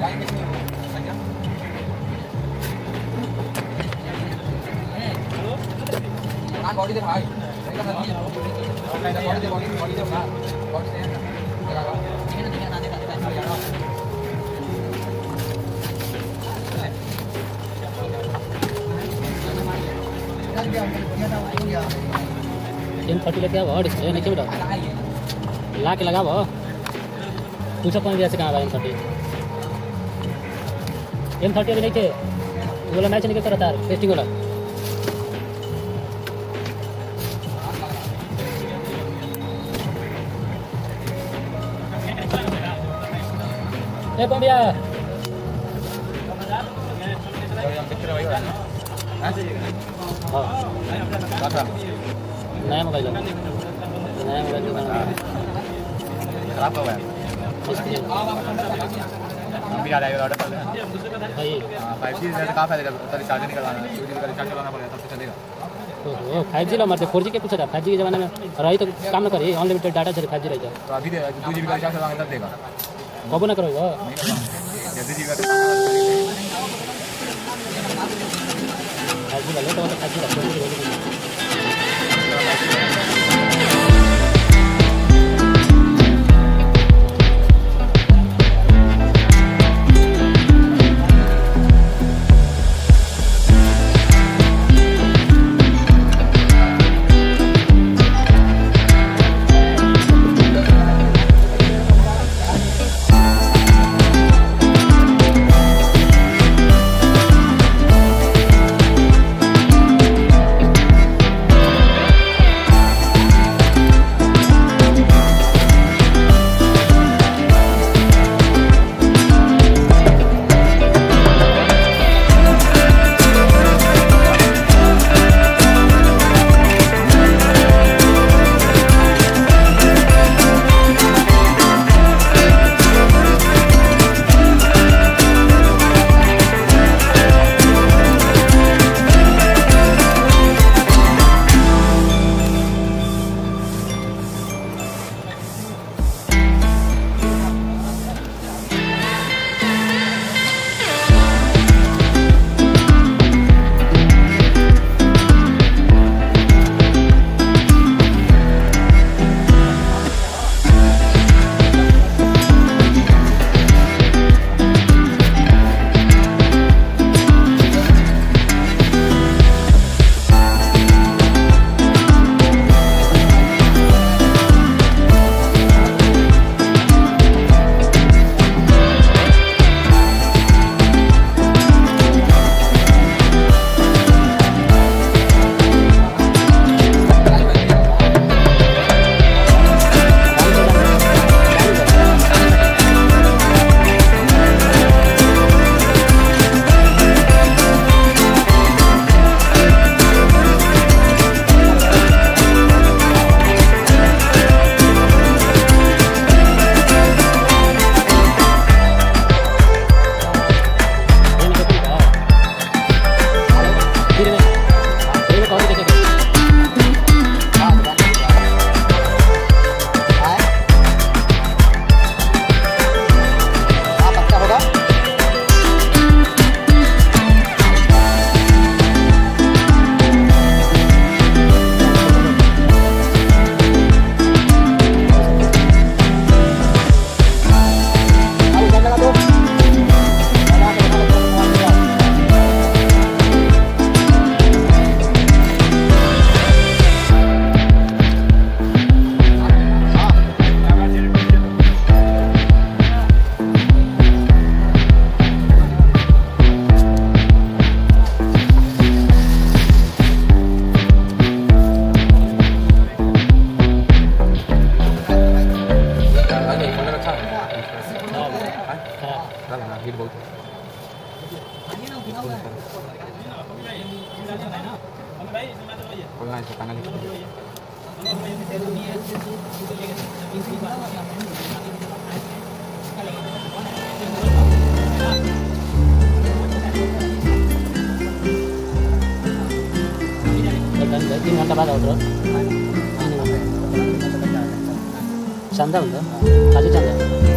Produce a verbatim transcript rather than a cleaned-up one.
body दे भाई body दे बॉडी बॉडी दे ना बॉडी दे लगा ये ना दिखा ना दिखा एम थर्टी लेके आओ डिस्प्ले नीचे बैठो ला के लगा पूछो कौन जैसे कहाँ एम थर्टी एम थर्टी अभी नहीं थे बोला मैच निकल कर रहा था टेस्टिंग वाला ए कौन भैया नया मोबाइल नया मोबाइल खराब हो गया हम भी आ जाएगा ऑर्डर कर लें भाई फाइव जी से कहाँ फायदा कर चार्ज नहीं करवाना टू जी का रिचार्ज करवाना पड़ेगा तब तो चलेगा ओहो फाइव जी ला मरते फोर जी के पूछा था फाइव जी के ज़माने में रही तो काम न करिए अनलिमिटेड डाटा चले फाइव जी रही तो अभी टू जी का रिचार्ज करवाना तब देगा कबो ना करो जल्दी जी का फाइव जी ला लो तो फाइव जी ला खोलना इसका काना नहीं तीन घंटा बाद ऑर्डर चंदा चंदा